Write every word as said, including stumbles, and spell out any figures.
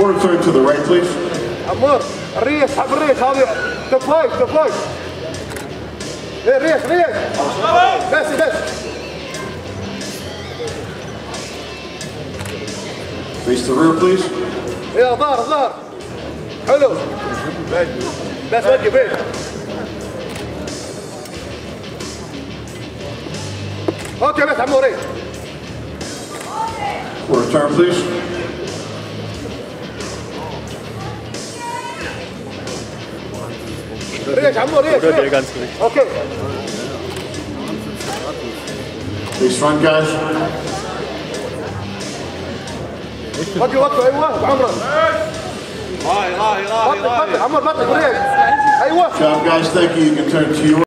Quarter turn to the right, please. عمار الريش حب الريش هذه تفايت تفايت. ايه ريش ريش بس بس. Face the rear, please. يا ظهر ظهر. حلو. بس وجه بيت. اوكي بس عمور ايه. Quarter turn, please. ريش عمور ريش ريش. اوكي. Face front, guys. وقف وقف ايوه بعمره. راهي راهي راهي بطل بطل عمور بطل ريش. ايوه. Job, guys. Thank you. You can turn to your